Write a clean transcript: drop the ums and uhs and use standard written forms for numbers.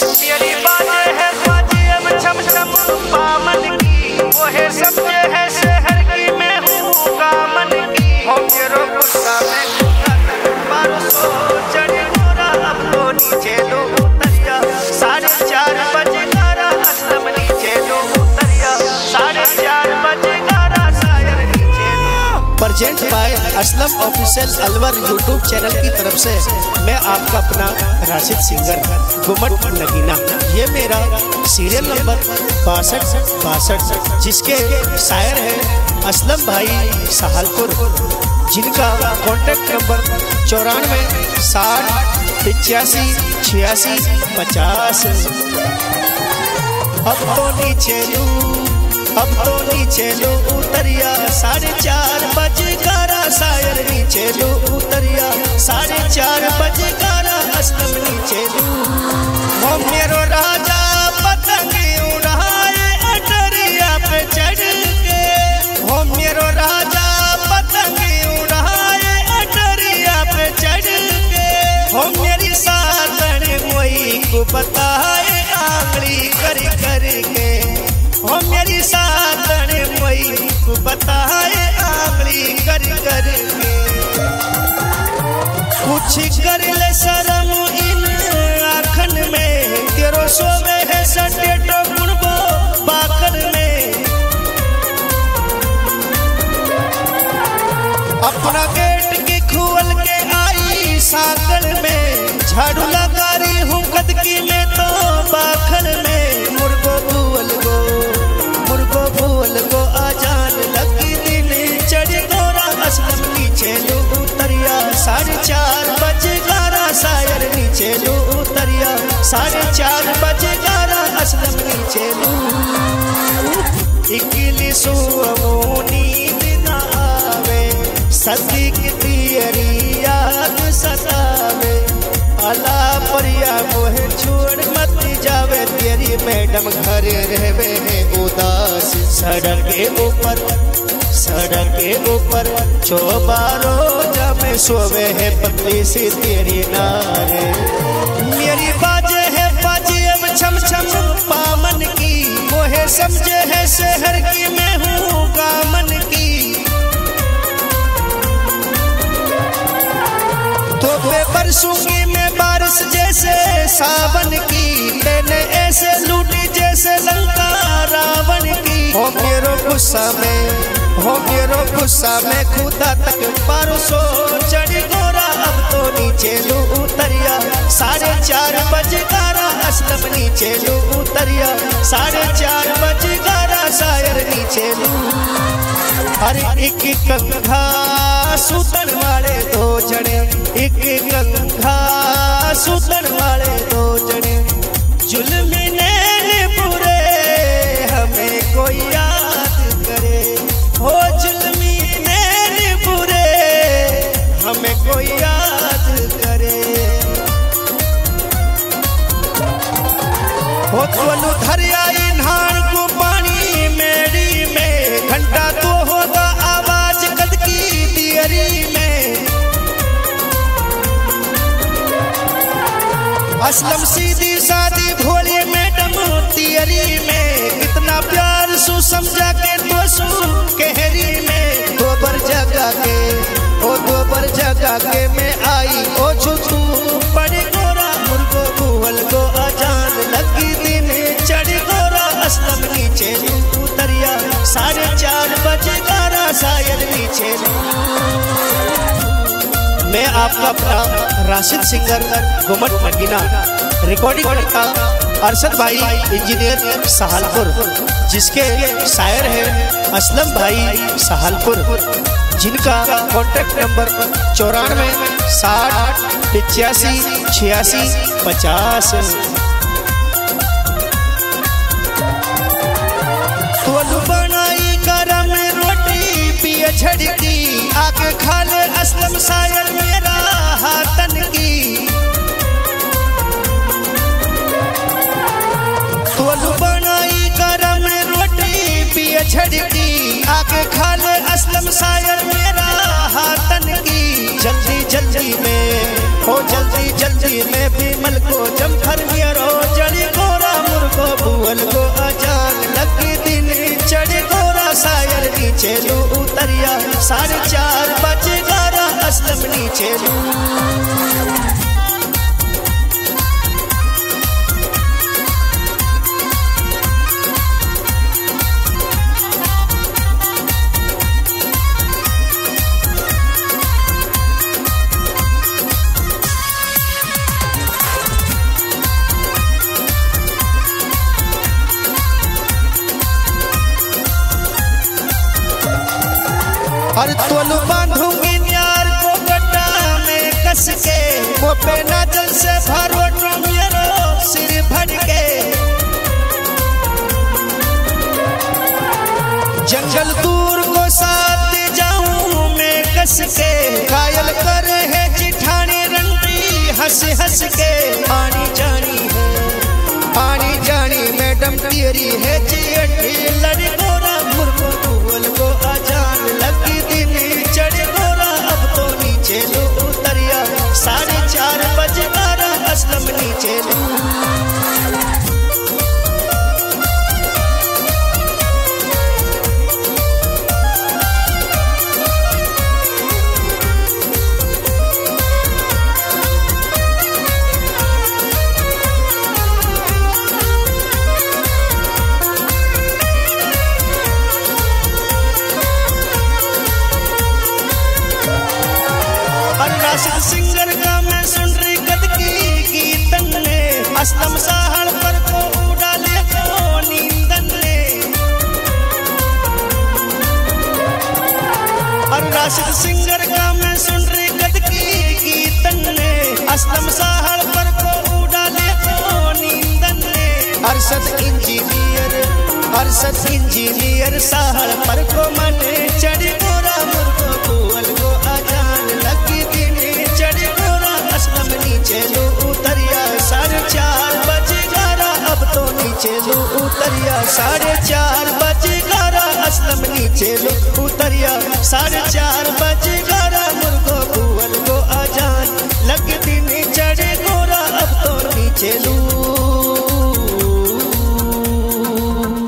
मेरी बाजे है बाजे अब छम छम पामन की, वो है समझे है शहर की, मैं हूँ कामन की। हो मेरो गुस्सा में बारो सो चढ़े मोरा, अब तो नीचे लो उतरिया, 4:30 बजे गारा असलम नीचे लो उतरिया, 4:30 बजे गारा शायर नीचे लो। Present by Aslam official Alwar YouTube channel की तरफ से मैं आपका अपना राशिद सिंगर घुमट नगीना। ये मेरा सीरियल नंबर 6262 जिसके शायर है असलम भाई सहालपुर, जिनका कॉन्टेक्ट नंबर 94 60 85 86 50। अब तो नीचे लो उतरिया, 4:30 बजे गारा शायर नीचे लो उतरिया, 4:30 बजे गारा असलम नीचे लो। हो मेरो राजा पतंग उड़ाए अटरिया पे चढ़ के, हो मेरो राजा पतंग उड़ाए अटरिया पे चढ़ के, हो मेरी सातन मोई को बताए आंगली कर कर के, हो मेरी सातन मोई को बताए आंगली कर कर के। कुछ कर ले शर्म इन आँखन में, तेरो सोवे है सटेटो गुणबो बाकर में। अपना गेट की खोल के आई साकल में, झाड़ू लगा रही हूँ कदकी में तो बाखल में। मुर्गो भूल गो आजान लगी, दिन चढ़ गोरा असलम नीचे लो उतरिया, 4:30 बजे गारा शायर नीचे लो उतरिया, 4:30 बजे गारा असलम नीचे लो। इकली सुअमोनी दिन आवे, सदी की तेरी याद सतावे, अला परिया मोहे छोड़ मत जावे, तेरी मैडम घर रहवे है उदास। सड़क के ऊपर चौबारो जमे सोवे है पतली सी तेरी नारे। मेरी बाजे है बाजे अब छम छम पामन की, वो है समझे है शहर की, मैं हूँ कामन की। तो पे बरसूंगी मैं बारिश जैसे सावन की, मैंने ऐसे लूटी जैसे लंका रावण की। हो मेरो गुस्सा में खुदा तक परसो चढ़ी गोरा, अब तो नीचे लो उतरिया, 4:30 बजे गारा असलम नीचे लो उतरिया, 4:30 बजे गारा शायर नीचे लो। हर एक कंघा सुतन वाले 2 जने, एक कंघा सुतन वाले 2 जने, जुल्मी नैन बुरे हमें कोई याद करे, हो जुल्मी नैन बुरे हमें कोई याद करे। हो तोलू धरिया इन्हान को पानी मेरी में, घंटा तो होगा आवाज कद की दियरी में। असलम सीधी सादी भोली मैडम तियरी में, कितना प्यार सु समझा के तो सु कहरी में। 2 बार जगा के मैं आई ओ छुतू पड़े गोरा, मुर्गो भूल गो अजान लगी, दिन चढ़ गोरा असलम नीचे उतरिया, 4:30 बजे गारा शायर नीचे। मैं आपका अपना राशिद सिंगर घुमट नगीना, रिकॉर्डिंग करता अरशद भाई इंजीनियर सहालपुर, जिसके शायर है असलम भाई सहालपुर, जिनका कॉन्टेक्ट नंबर 94 60 85 86 50। तोलू बनाई गरम रोटी पिए झड़की, आके खा ले असलम शायर मेरा हाथन की। तोलू बनाई गरम रोटी पिए झड़की, आके खा ले असलम शायर मेरा हाथन की। जल्दी में भी मल को जमखर मेरो जड़ी 4:30 बजे गारा असलम नीचे लू। और तोलू बांधूंगी न्यार को गड्ढा में कस के, वो पे नाजल से भरो मेरो सिर भर के। जंगल दूर को साथ जाऊं मैं कस के, कायल कर है जिठानी रंडी हंस हंस के। आनी जानी मैडम तेरी है चियठी लड़ी गोरा, मुर्गो कुल को आजान लगी दिन चढ़ गोरा। अब तो नीचे लो उतरिया 4:30 बजे गारा असलम नीचे लो। राशिद सिंगर का मैं सुन रही कद की गीतन ने, असलम साहड़ पर को उड़ाले को नींदन ने। और राशिद सिंगर का मैं सुन रही कद की गीतन ने, असलम साहड़ पर को उड़ाले को नींदन ने। अरशद इंजीनियर साहड़ पर को मन चढ़ गोरा, मुर्गो कुल को आजान लगी असलम नीचे लो उतरिया 4:30 बजे गारा। अब तो नीचे लो उतरिया 4:30 बजे गारा असलम नीचे लो उतरिया 4:30 बजे।